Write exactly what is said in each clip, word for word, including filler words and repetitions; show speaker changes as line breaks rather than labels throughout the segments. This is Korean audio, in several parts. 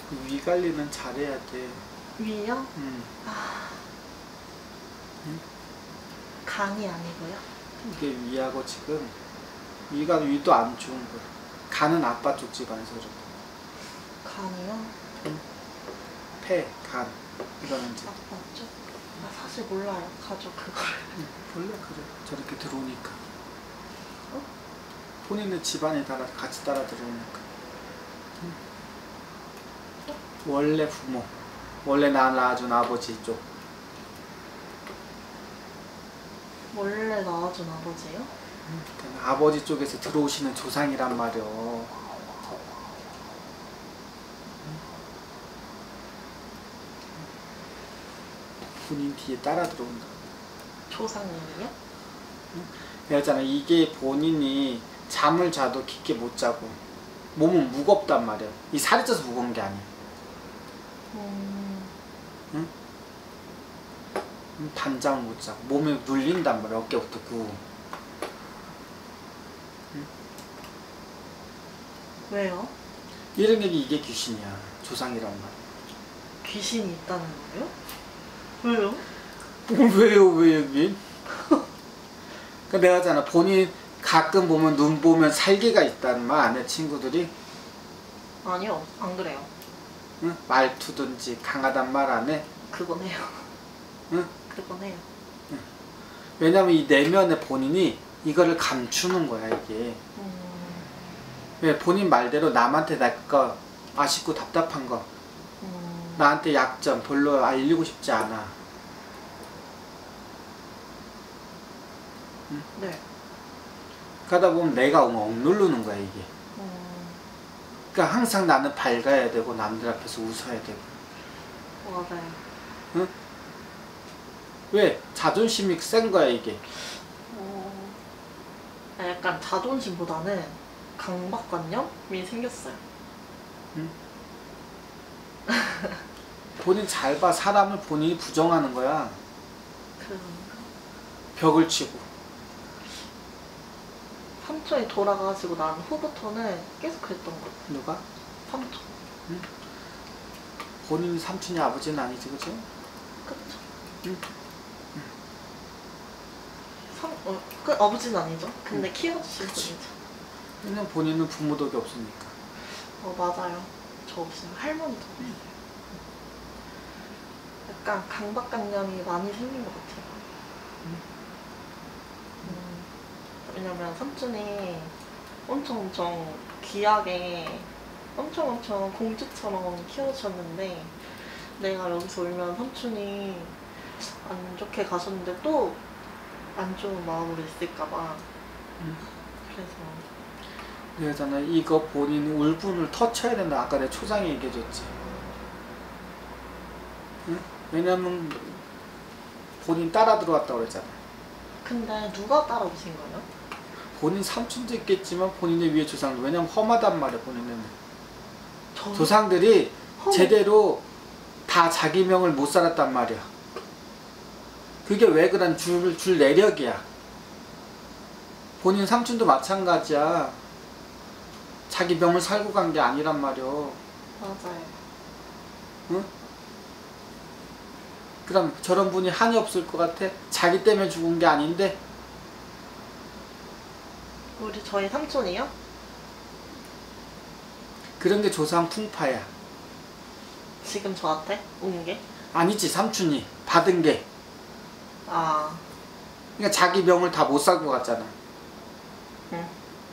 위 관리는 잘해야 돼.
위요?
음.
아,
응?
간이 아니고요?
이게 위하고 지금 위가 위도 안 좋은 거야. 간은 아빠 쪽 집안에서 그래.
간이요?
응? 폐, 간 이거는 이제
아빠 쪽? 나 사실 몰라요. 가족 그거를.
응, 원래 그래. 저렇게 들어오니까.
어?
본인의 집안에 따라 같이 따라 들어오니까. 응. 원래 부모, 원래 나 낳아준 아버지 쪽.
원래 낳아준 아버지요?
응. 그러니까 아버지 쪽에서 들어오시는 조상이란 말이요. 본인 뒤에 따라 들어온다.
조상님이요?
그랬잖아. 이게 본인이 잠을 자도 깊게 못 자고 몸은 무겁단 말이야. 이 살이 쪄서 무거운 게 아니야.
음...
응? 반잠을 못 자고 몸에 눌린단 말이야. 어깨부터 구. 응?
왜요?
이런 게 이게 귀신이야. 조상이란 말.
귀신이 있다는 거예요? 왜요?
어, 왜요? 왜 여기? 그러니까 내가 하잖아. 본인 가끔 보면 눈 보면 살기가 있다는 말 안 해, 친구들이?
아니요, 안 그래요.
응? 말투든지 강하단 말 안 해?
그건 해요.
응?
그건 해요.
응. 왜냐면 이 내면에 본인이 이거를 감추는 거야, 이게.
음...
왜 본인 말대로 남한테 내 거 아쉽고 답답한 거
음...
나한테 약점 별로 알리고 싶지 않아. 응?
네.
가다 보면 내가 억누르는 거야, 이게.
음...
그러니까 항상 나는 밝아야 되고 남들 앞에서 웃어야 되고.
맞아요.
응? 왜? 자존심이 센 거야, 이게.
어... 약간 자존심보다는 강박관념이 생겼어요.
응? 본인 잘 봐. 사람을 본인이 부정하는 거야.
그런가?
벽을 치고.
삼촌이 돌아가시고 난 후부터는 계속 그랬던 것 같아요.
누가?
삼촌.
응? 본인이 삼촌이 아버지는 아니지, 그치?
그쵸?
응?
삼, 어, 그 아버지는 아니죠. 근데
응.
키워주신
그치.
분이죠.
왜냐면 본인은 부모덕이 없으니까.
어, 맞아요. 저 없어요. 할머니도 없어요. 약간 강박관념이 많이 생긴 것 같아요.
응?
음, 왜냐면 삼촌이 엄청 엄청 귀하게 엄청 엄청 공주처럼 키워주셨는데 내가 여기서 울면 삼촌이 안 좋게 가셨는데 또 안 좋은 마음으로 있을까봐.
응.
그래서
그러잖아. 이거 본인 울분을 터쳐야 된다. 아까 내 초장에 얘기해줬지. 응? 왜냐면 본인 따라 들어왔다고 그랬잖아.
근데 누가 따라오신 거예요?
본인 삼촌도 있겠지만 본인의 위에 조상들. 왜냐면 험하단 말이야, 본인은.
저...
조상들이
험...
제대로 다 자기 명을 못 살았단 말이야. 그게 왜 그런 줄, 줄 내력이야. 본인 삼촌도 마찬가지야. 자기 명을 살고 간 게 아니란 말이오.
맞아요.
응? 그럼 저런 분이 한이 없을 것 같아? 자기 때문에 죽은 게 아닌데?
우리 저희 삼촌이요?
그런 게 조상 풍파야.
지금 저한테 온 게?
아니지, 삼촌이 받은 게.
아,
그러니까 자기 명을 다 못 살고 갔잖아.
응.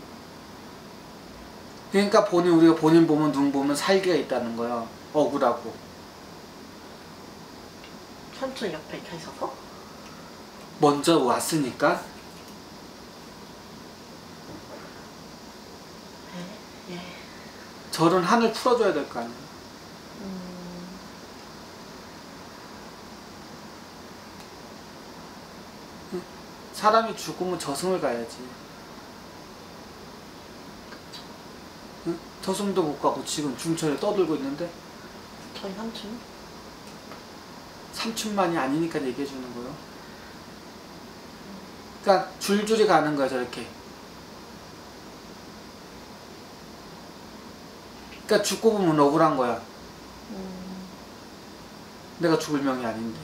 그러니까 본인, 우리가 본인 보면 눈 보면 살기가 있다는 거야. 억울하고.
삼촌 옆에 계셔서?
먼저 왔으니까.
예, 예.
저런 한을 풀어줘야 될 거 아니야.
음...
사람이 죽으면 저승을 가야지.
그쵸.
응? 저승도 못 가고 지금 중천에 떠들고 있는데
저희 삼촌?
삼촌만이 아니니까 얘기해주는 거예요. 그러니까 줄줄이 가는 거야, 저렇게. 그러니까 죽고 보면 억울한 거야.
음,
내가 죽을 명이 아닌데.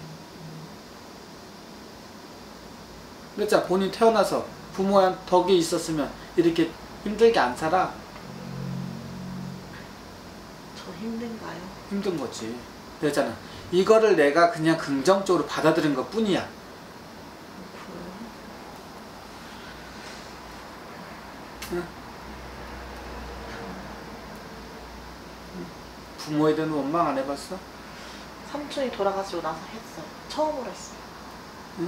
그랬잖아. 본인 태어나서 부모한 덕이 있었으면 이렇게 힘들게 안 살아.
저 힘든가요?
힘든 거지. 그랬잖아. 이거를 내가 그냥 긍정적으로 받아들인 것 뿐이야. 응? 부모에 대한 원망 안 해봤어?
삼촌이 돌아가시고 나서 했어요. 처음으로 했어요.
응?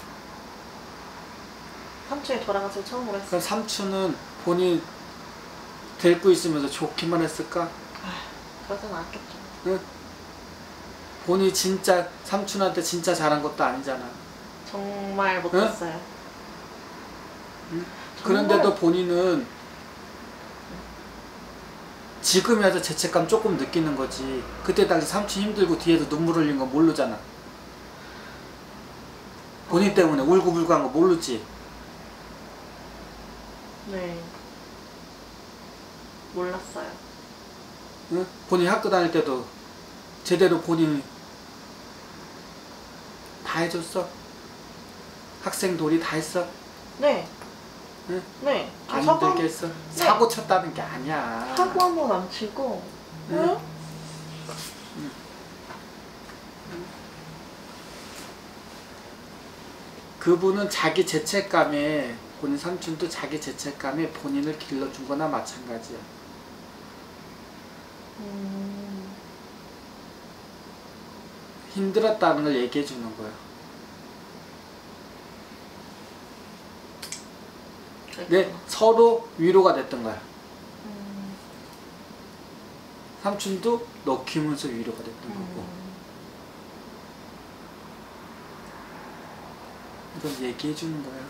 삼촌이 돌아가시고 처음으로 했어요.
그럼 삼촌은 본인 데리고 있으면서 좋기만 했을까?
그러진 않았겠죠.
응? 본인이 진짜 삼촌한테 진짜 잘한 것도 아니잖아.
정말 못했어요.
응?
정말.
그런데도 본인은 지금에 와서 죄책감 조금 느끼는 거지. 그때 당시 삼촌 힘들고 뒤에서 눈물 흘린 거 모르잖아. 본인 때문에 울고불고 한 거 모르지.
네. 몰랐어요.
응? 본인 학교 다닐 때도 제대로 본인이 다 해줬어? 학생 놀이 다 했어?
네.
응?
네. 저
안
사고,
힘들게 했어? 사고 쳤다는 게 아니야.
사고 한 번 안 치고.
응?
응?
그분은 자기 죄책감에, 본인 삼촌도 자기 죄책감에 본인을 길러준 거나 마찬가지야.
음,
힘들었다는 걸 얘기해 주는 거야. 네, 서로 위로가 됐던 거야.
음,
삼촌도 너 키우면서 위로가 됐던 거고.
음.
이건 얘기해 주는 거야.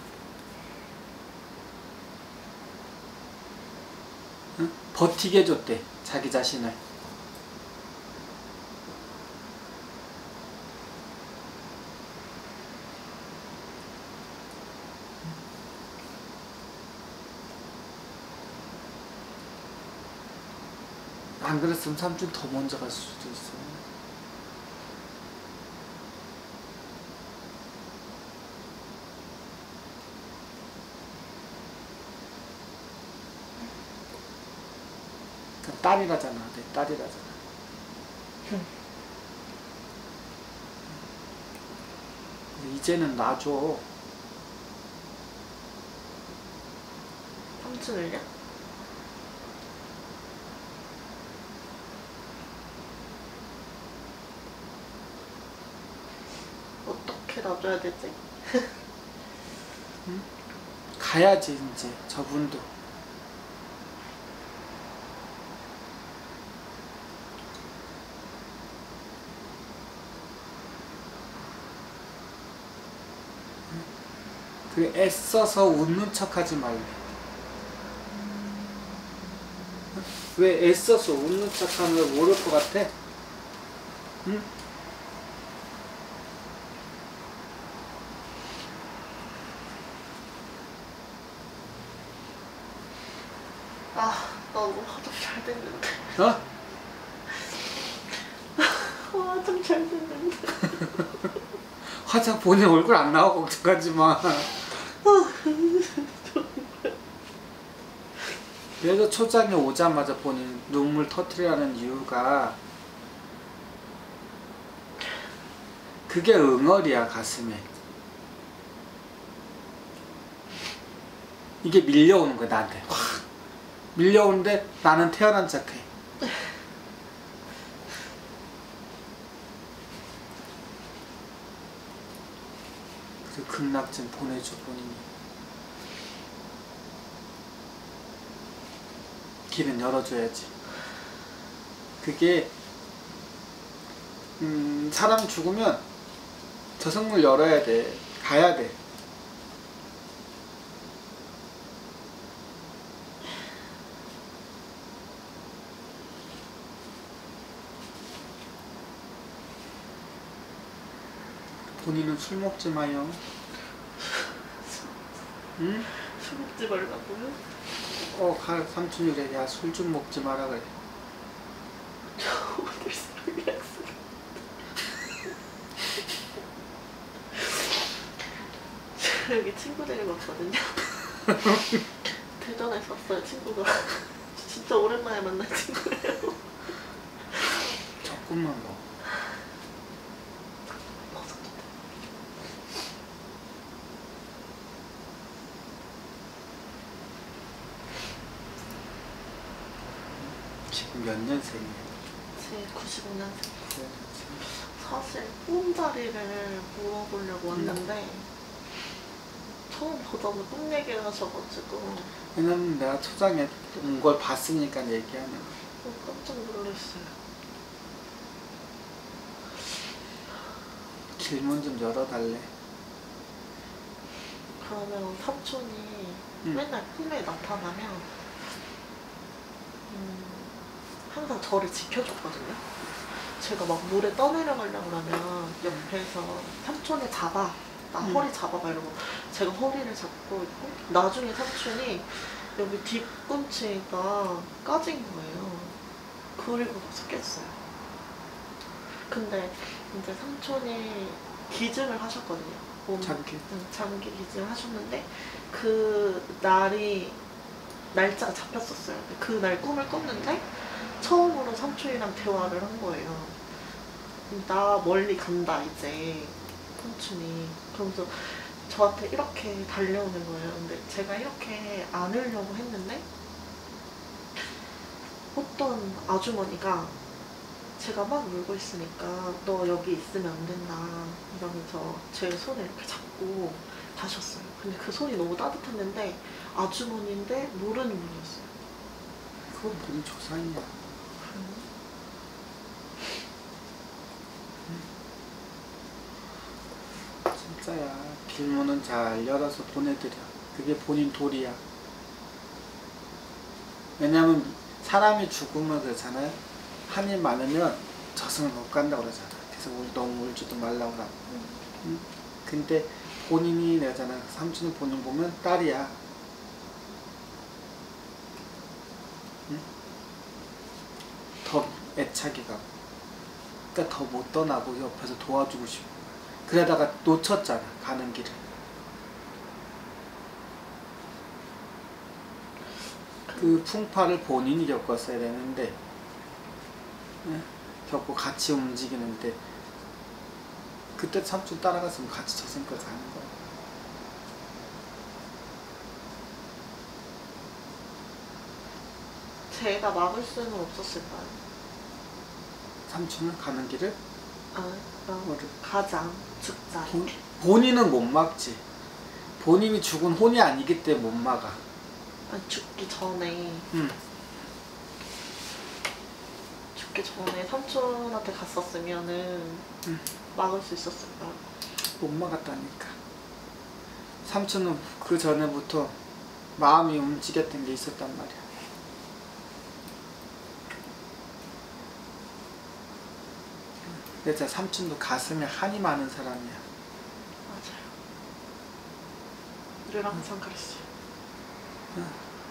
응? 버티게 해줬대, 자기 자신을. 안 그랬으면 삼촌 더 먼저 갈 수도 있어. 그러니까 딸이라잖아. 내 딸이라잖아. 근데 이제는 놔줘.
삼촌을요? 어떻게 놔줘야 되지?
응? 가야지 이제 저분도. 그 애써서 웃는 척하지 말래. 왜 애써서 웃는 척하는 걸 모를 것 같아? 응?
아, 너무 화장 잘 됐는데.
어?
화장 잘 됐는데.
화장 본인 얼굴 안 나와 걱정하지 마. 그래서 초장에 오자마자 본인 눈물 터뜨리라는 이유가 그게 응어리야, 가슴에. 이게 밀려오는 거야, 나한테. 확 밀려오는데 나는 태어난 척해. 그래서 극락증 보내줘, 본인이. 길은 열어줘야지. 그게 음, 사람이 죽으면 저승물 열어야 돼. 가야 돼. 본인은 술 먹지 마요. 응?
술 먹지 말라고요?
어, 가, 삼촌이 그래. 야, 술 좀 먹지 마라 그래.
어딜 술을 저 여기 친구 데리고 왔거든요. 대전에서 왔어요, 친구가. 진짜 오랜만에 만난 친구예요.
조금만 먹어. 지금 몇 년생이야?
제 구십오 년생.
그래,
사실 꿈자리를 물어보려고 왔는데 처음 보자마자 꿈 얘기를 하셔가지고
왜냐면 내가 초장에 온 걸 봤으니까 얘기하는 거야.
어, 깜짝 놀랐어요.
길문 좀 열어달래.
그러면 삼촌이
응.
맨날 꿈에 나타나면 음, 항상 저를 지켜줬거든요. 제가 막 물에 떠내려가려고 하면 옆에서 삼촌이 잡아, 나
응.
허리 잡아봐 이러고 제가 허리를 잡고 있고 나중에 삼촌이 여기 뒤꿈치가 까진 거예요. 그리고 나서 깼어요. 근데 이제 삼촌이 기증을 하셨거든요. 몸,
장기.
응, 장기 기증을 하셨는데 그 날이 날짜가 잡혔었어요. 그날 꿈을 꿨는데 처음으로 삼촌이랑 대화를 한 거예요. 나 멀리 간다 이제 삼촌이. 그러면서 저한테 이렇게 달려오는 거예요. 근데 제가 이렇게 안으려고 했는데 어떤 아주머니가 제가 막 울고 있으니까 너 여기 있으면 안 된다 이러면서 제 손을 이렇게 잡고 가셨어요. 근데 그 손이 너무 따뜻했는데 아주머니인데 모르는 분이었어요.
그건 무슨 조상이야. 진짜야. 길문은 잘 열어서 보내드려. 그게 본인 도리야. 왜냐면 사람이 죽으면 그러잖아요. 한이 많으면 저승을 못 간다고 그러잖아. 그래서 울, 너무 울지도 말라고 하고.
음.
응? 근데 본인이 내잖아. 삼촌이 본인 보면 딸이야. 응? 더 애착이 가고. 그러니까 더 못 떠나고 옆에서 도와주고 싶고. 그러다가 놓쳤잖아. 가는 길을. 그 풍파를 본인이 겪었어야 되는데 응? 겪고 같이 움직이는데 그때 삼촌 따라갔으면 같이 저승까지 가는 거야.
제가 막을 수는 없었을까요?
삼촌은 가는 길을
아, 나
뭐를
가자, 죽자.
본, 본인은 못 막지. 본인이 죽은 혼이 아니기 때문에 못 막아.
아니, 죽기 전에
응.
죽기 전에 삼촌한테 갔었으면은
응.
막을 수 있었을까요?
못 막았다니까. 삼촌은 그 전에부터 마음이 움직였던 게 있었단 말이야. 그래서 삼촌도 가슴에 한이 많은 사람이야.
맞아요. 늘 항상 그랬어요.
응.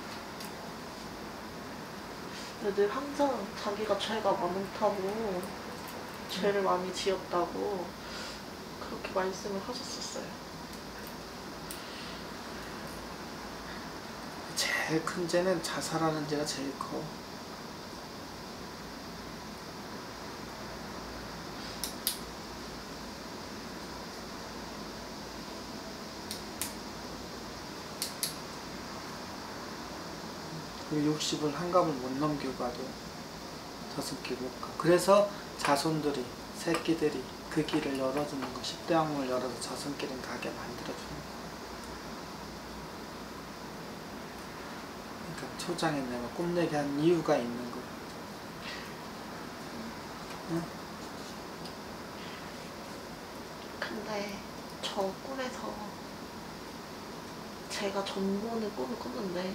근데 늘 항상 자기가 죄가 많다고 죄를 많이 지었다고 그렇게 말씀을 하셨었어요.
제일 큰 죄는 자살하는 죄가 제일 커. 그리고 육십을 한갑을 못 넘기고 가도 저승길 못 가. 그래서 자손들이, 새끼들이 그 길을 열어주는 거, 십대 왕문을 열어서 저승길은 가게 만들어주는 거. 그러니까 초장에 내가 꿈내게 한 이유가 있는 거야. 응?
근데 저 꿈에서 제가 전보는 꿈을 꿨는데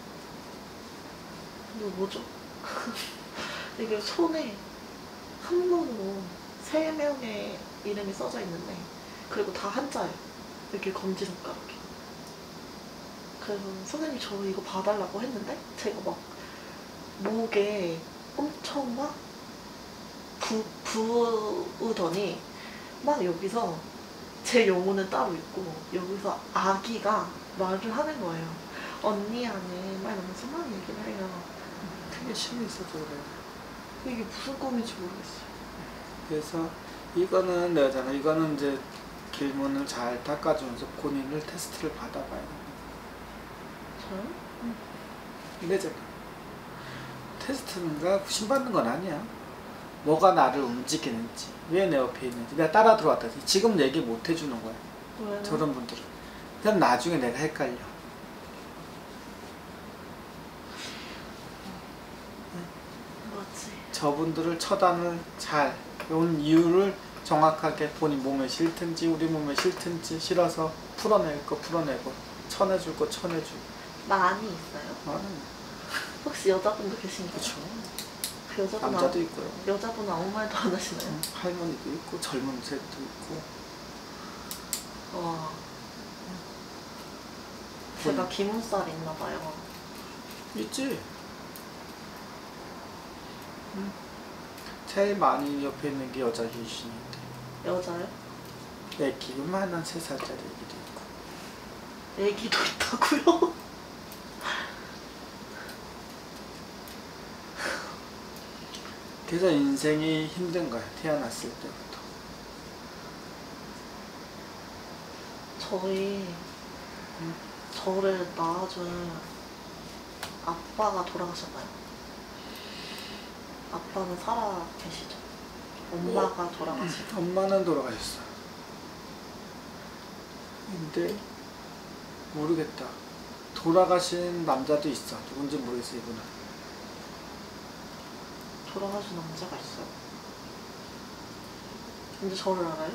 이거 뭐죠? 이게 손에 한 번으로 세 명의 이름이 써져 있는데 그리고 다 한자예요. 이렇게 검지손가락에. 그래서 선생님이 저 이거 봐달라고 했는데 제가 막 목에 엄청 막 부, 부으더니 막 여기서 제 용어는 따로 있고 여기서 아기가 말을 하는 거예요. 언니야는 말 너무 심한 얘기를 해요.
되게 힘이 있어서 그래.
이게 무슨 꿈인지 모르겠어요.
그래서 이거는 내가잖아. 이거는 이제 길문을 잘 닦아주면서 본인을 테스트를 받아봐야 돼.
저요?
내잖아. 테스트인가 신받는 건 아니야. 뭐가 나를 움직이는지, 왜 내 옆에 있는지, 내가 따라 들어왔다. 지금 얘기 못 해주는 거야.
왜요?
저런 분들은. 그럼 나중에 내가 헷갈려.
뭐지?
저분들을 처단을 잘, 온 이유를 정확하게 본인 몸에 싫든지 우리 몸에 싫든지 싫어서 풀어낼 거 풀어내고 쳐내줄 거 쳐내주고.
많이 있어요?
나는
혹시 여자분도 계신가요?
그렇죠.
그 여자분
남자도
아무,
있고요.
여자분은 아무 말도 안 하시나요?
응, 할머니도 있고 젊은 새도 있고.
와. 제가 기문살이 있나봐요.
있지. 응. 제일 많이 옆에 있는 게 여자 귀신인데.
여자요?
애기 요만한 세 살짜리 애기도 있고.
애기도 있다고요?
그래서 인생이 힘든 거야. 태어났을 때부터.
저희
응?
저를 낳아준 아빠가 돌아가셨나요? 아빠는 살아 계시죠? 엄마가 돌아가시고.
엄마는 돌아가셨어. 근데 모르겠다. 돌아가신 남자도 있어. 누군지 모르겠어 이분은.
돌아가신 남자가 있어요? 근데 저를 알아요?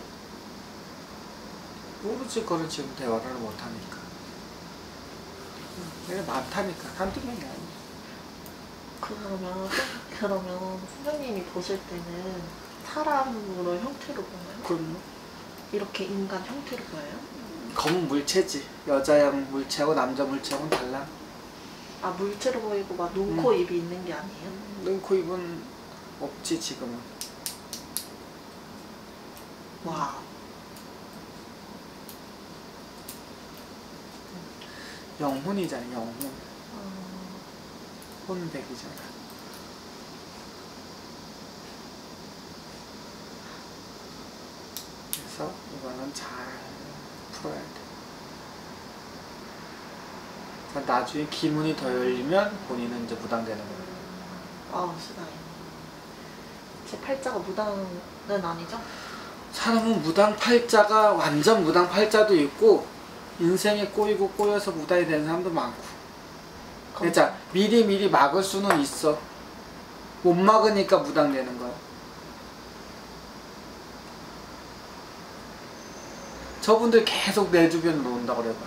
모르지. 그거는 지금 대화를 못하니까. 내가 많다니까. 한두 명이 아니야.
그러면 그러면 선생님이 보실 때는 사람으로 형태로 보나요?
그럼
이렇게 인간 형태로 보여요?
검은 물체지. 여자형 물체하고 남자 물체하고는 달라.
아 물체로 보이고 막 눈, 코, 입이 있는 게 아니에요?
눈, 코, 입은 없지 지금은.
와.
영혼이잖아. 영혼.
어...
혼백이잖아. 그래서 이거는 잘 풀어야 돼. 자, 나중에 기문이 더 열리면 본인은 이제 무당되는 거야.
아 시다이. 제 팔자가 무당은 아니죠?
사람은 무당 팔자가 완전 무당 팔자도 있고 인생에 꼬이고 꼬여서 무당이 되는 사람도 많고. 그러니까 미리 미리 막을 수는 있어. 못 막으니까 무당 되는 거야. 저분들 계속 내 주변으로 온다고 그래봐.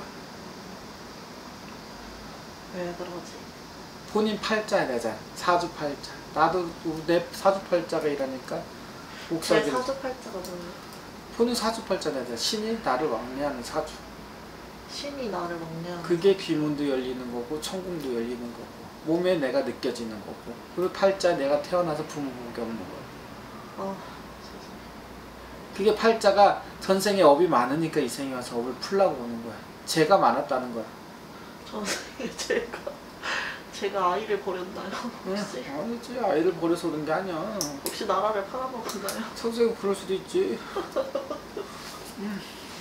왜 그러지?
본인 팔자야 되잖아. 사주팔자. 나도 내 사주팔자가 이러니까
제
옥살기를.
사주팔자가 뭐예요?
본인 사주팔자 되잖아. 신이 나를 왕래하는 사주.
신이 나를 먹냐는.
그게 귀문도 열리는 거고 천궁도 열리는 거고 몸에 내가 느껴지는 거고 그리고 팔자 내가 태어나서 부모 복이 없는 거야.
아
그게 팔자가 전생에 업이 많으니까 이 생에 와서 업을 풀라고 오는 거야. 죄가 많았다는 거야.
전생에 제가 제가 아이를 버렸나요? 혹시?
응? 아니지. 아이를 버려서 그런 게 아니야.
혹시 나라를 팔아먹었나요?
선생님 그럴 수도 있지. 응.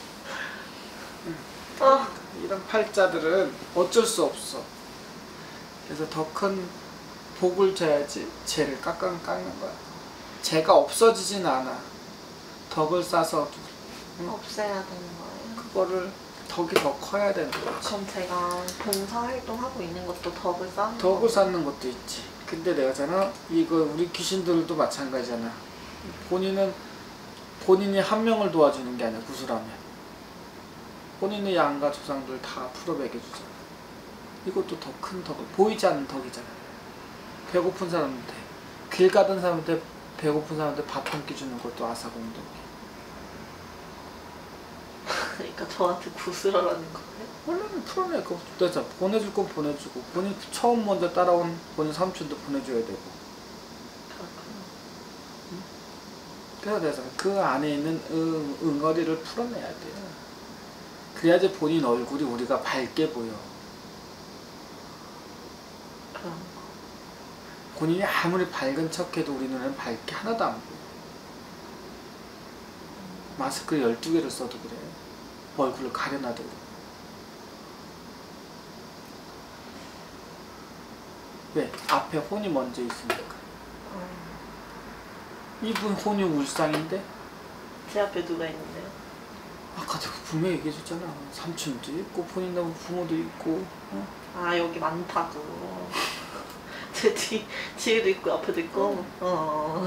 아
이런 팔자들은 어쩔 수 없어. 그래서 더 큰 복을 줘야지 죄를 깎아 깎는 거야. 죄가 없어지진 않아. 덕을 쌓아서 응?
없애야 되는 거예요?
그거를 덕이 더 커야 되는 거지.
그럼 제가 봉사활동하고 있는 것도 덕을 쌓는
덕을
거고.
쌓는 것도 있지. 근데 내가잖아. 이거 우리 귀신들도 마찬가지잖아. 본인은 본인이 한 명을 도와주는 게 아니야. 구슬하면 본인의 양가 조상들 다 풀어먹여주잖아. 이것도 더 큰 덕을. 보이지 않는 덕이잖아. 배고픈 사람한테 길 가던 사람한테 배고픈 사람한테 밥 한 끼 주는 것도 아사공덕이야.
그러니까 저한테 구슬하라는 거예요?
원래는 풀어낼 거 없어. 보내줄 건 보내주고 본인 처음 먼저 따라온 본인 삼촌도 보내줘야 되고.
그렇구나.
그래서 그 안에 있는 응, 응어리를 풀어내야 돼요. 그래야지 본인 얼굴이 우리가 밝게 보여.
그런 거.
본인이 아무리 밝은 척해도 우리 눈에는 밝게 하나도 안 보여. 마스크를 열두 개를 써도 그래. 얼굴을 가려놔도 그래. 왜? 앞에 혼이 먼저 있으니까.
어.
이분 혼이 울상인데?
제 앞에 누가 있는데요?
아까 내가 분명히 얘기해줬잖아. 삼촌도 있고 본인 나무 부모도 있고. 어?
아 여기 많다고. 제 뒤, 뒤에도 있고 앞에도 있고. 어.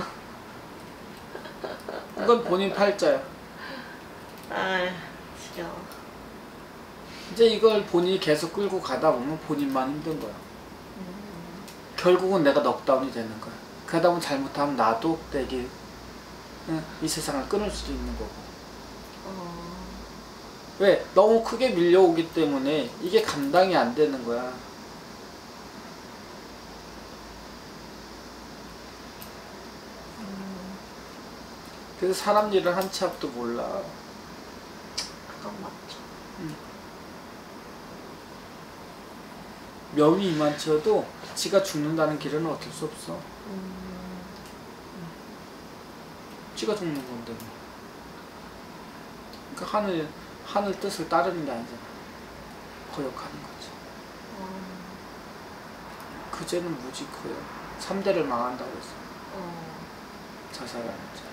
이건 본인 팔자야.
아 지겨워.
이제 이걸 본인이 계속 끌고 가다 보면 본인만 힘든 거야.
음.
결국은 내가 넉다운이 되는 거야. 그러다 보면 잘못하면 나도 내게 응, 이 세상을 끊을 수도 있는 거고.
어.
왜? 너무 크게 밀려오기 때문에 이게 감당이 안 되는 거야.
음.
그래서 사람 일을 한 치 앞도 몰라.
그건 맞죠.
응. 명이 이만치여도 지가 죽는다는 길은 어쩔 수 없어.
음.
지가 죽는 건데 뭐. 그러니까 하늘, 하늘 뜻을 따르는 게 아니잖아. 거역하는 거지.
어.
그제는 무지 커요. 삼 대를 망한다고 했어.
어.
자살하는 자.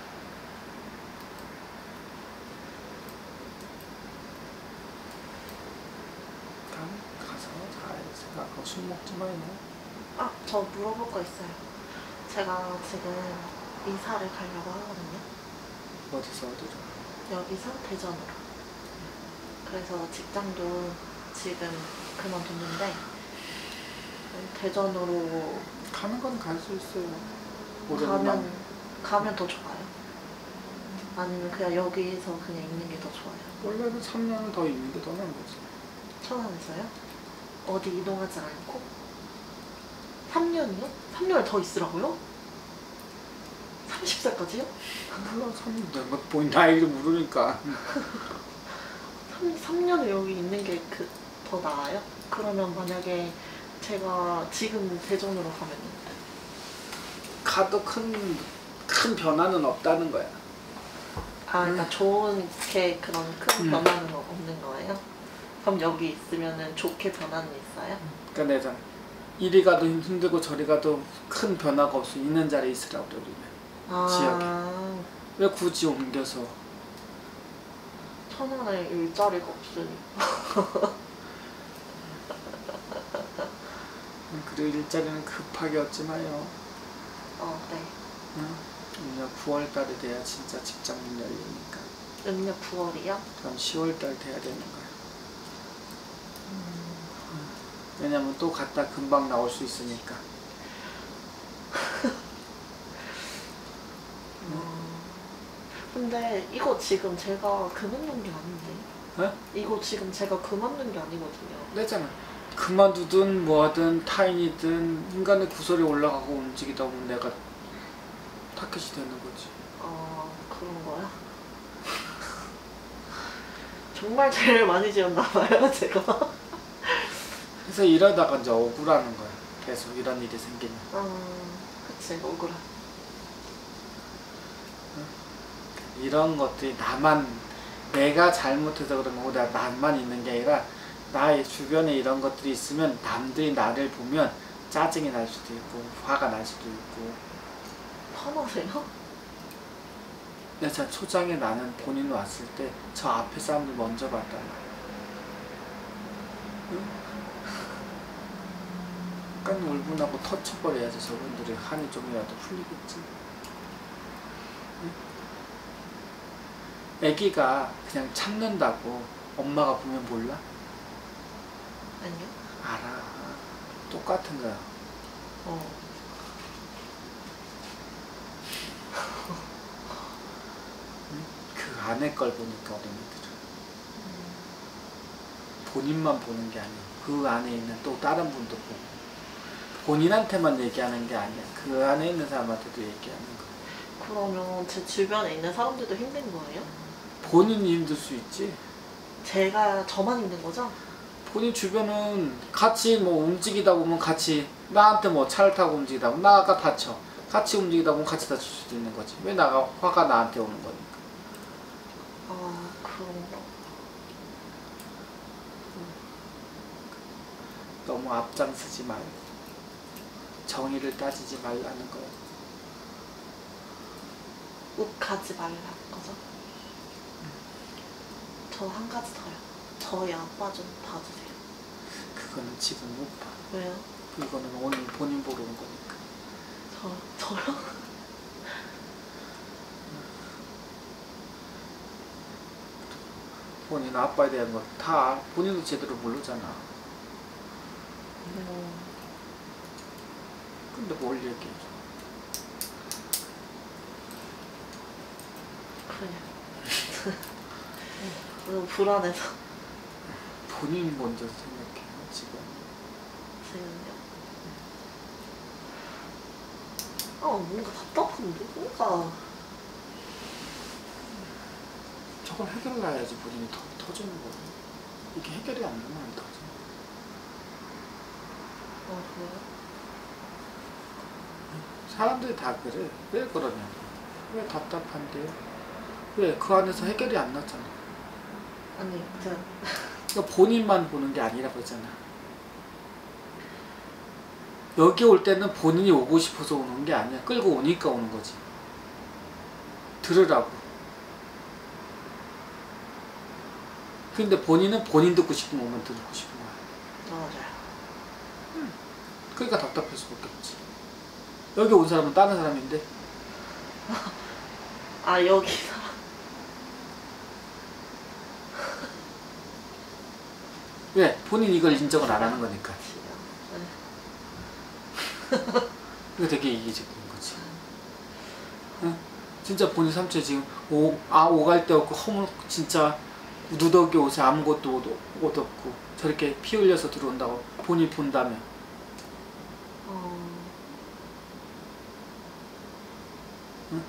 가서 잘 생각하고 술 먹지 마요.
아, 저 물어볼 거 있어요. 제가 지금 이사를 가려고 하거든요.
어디서 어디로?
여기서 대전으로. 그래서 직장도 지금 그만뒀는데 대전으로
가는 건 갈 수 있어요.
가면 가면 더 좋아요? 아니면 그냥 여기서 그냥 있는 게 더 좋아요?
원래는 삼 년을 더 있는 게 더 나은 거지.
천안에서요? 어디 이동하지 않고? 삼 년이요? 삼 년을 더 있으라고요? 서른 살까지요?
몰라, 삼 년 내가 본인 나이를 모르니까.
삼 년을 여기 있는 게 그 더 나아요? 그러면 만약에 제가 지금 대전으로 가면
가도 큰, 큰 변화는 없다는 거야.
아 그러니까 좋게 그런 큰
음.
변화는 없는 거예요? 그럼 여기 있으면은 좋게 변화는 있어요?
그러니까 내가 이리 가도 힘들고 저리 가도 큰 변화가 없어. 있는 자리에 있으라고 그래, 우리는.
아
지역에. 왜 굳이 옮겨서?
천안에 일자리가 없으니까.
그리고 일자리는 급하게 얻지 마요.
어, 네.
응? 음력 구월 달에 돼야 진짜 직장 문 열리니까.
음력 구월이요?
그럼 시월 달 돼야 되는 거야.
음.
응. 왜냐면 또 갔다 금방 나올 수 있으니까.
음. 근데 이거 지금 제가 그만둔 게 아닌데.
어?
이거 지금 제가 그만둔 게 아니거든요.
그랬잖아. 그만두든 뭐하든 타인이든 인간의 구설에 올라가고 움직이다 보면 내가 타켓이 되는 거지.
아 그런 거야? 정말 죄를 많이 지었나 봐요 제가.
그래서 이러다가 이제 억울하는 거야. 계속 이런 일이 생기면.
아 그치 억울해.
이런 것들이 나만, 내가 잘못해서 그런 거고 내가 나만 있는 게 아니라 나의 주변에 이런 것들이 있으면 남들이 나를 보면 짜증이 날 수도 있고 화가 날 수도 있고.
화나세요?
근데 참 초장에 나는 본인 왔을 때 저 앞에 사람들 먼저 봤단 말이야. 응? 약간 울분하고 터쳐버려야지 저분들이 한이 좀이라도 풀리겠지. 응? 애기가 그냥 참는다고 엄마가 보면 몰라?
아니요.
알아. 똑같은 거야.
어.
응? 그 안에 걸 보니까 어린이들은 본인만 보는 게 아니야. 그 안에 있는 또 다른 분도 보고 본인한테만 얘기하는 게 아니야. 그 안에 있는 사람한테도 얘기하는 거야.
그러면 제 주변에 있는 사람들도 힘든 거예요?
본인이 힘들 수 있지.
제가 저만 힘든 거죠?
본인 주변은 같이 뭐 움직이다 보면 같이 나한테 뭐 차를 타고 움직이다 보면 나가 다쳐. 같이 움직이다 보면 같이 다칠 수도 있는 거지. 왜 나가 화가 나한테 오는 거니까.
아, 그런가.
너무 앞장서지 말고 정의를 따지지 말라는 거야.
욱하지 말라는 거죠? 저 한 가지 더요. 저희 아빠 좀 봐주세요.
그거는 지금 못 봐.
왜요?
이거는 오늘 본인 보러 온 거니까.
저, 저요?
본인 아빠에 대한 거 다 본인도 제대로 모르잖아.
음,
근데 뭘 얘기해줘.
그래요. 너무 불안해서.
본인 먼저 생각해 지금.
지금요? 아, 뭔가 답답한데? 뭔가.
저걸 해결해야지 본인이 터, 터지는 거야. 이게 해결이 안 되면 안 터져.
아, 그래요?
사람들이 다 그래. 왜 그러냐. 왜 답답한데요? 왜? 그 안에서 해결이 안 났잖아.
아니, 제가.
그러니까 본인만 보는 게 아니라 그러잖아. 여기 올 때는 본인이 오고 싶어서 오는 게 아니야. 끌고 오니까 오는 거지. 들으라고. 근데 본인은 본인 듣고 싶은 것만 듣고 싶은 거야.
맞아요.
음. 그러니까 답답할 수밖에 없지. 여기 온 사람은 다른 사람인데
아, 여기 사람.
왜? 본인 이걸 인정을 안 하는 거니까.
네.
이거 되게 이기적인 거지. 응? 진짜 본인 삼촌이 지금 오, 아, 오갈 데 없고 허물 진짜 누더기 옷에 아무것도 옷, 옷 없고 저렇게 피 흘려서 들어온다고 본인 본다며.
어...
응?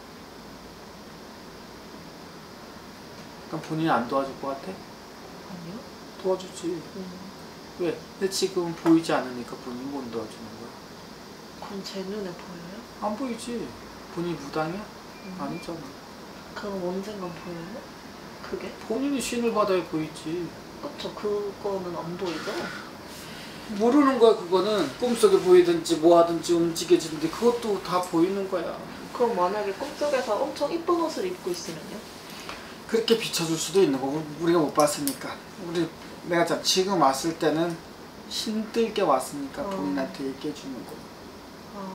그럼 본인이 안 도와줄 것 같아?
아니요?
도와주지.
음.
왜? 근데 지금 보이지 않으니까 본인이 못 도와주는 거야.
그럼 제 눈에 보여요?
안 보이지? 본인이 무당이야?
음.
아니잖아.
그럼 언젠간 보여요? 그게?
본인이 신을 받아야 보이지.
그쵸, 그거는 안 보이죠?
모르는 거야. 그거는 꿈속에 보이든지 뭐 하든지 움직여지는데 그것도 다 보이는 거야.
그럼 만약에 꿈속에서 엄청 이쁜 옷을 입고 있으면요?
그렇게 비춰줄 수도 있는 거고 우리가 못 봤으니까. 우리 내가 참 지금 왔을 때는 힘들게 왔으니까
어.
본인한테 얘기해 주는 거.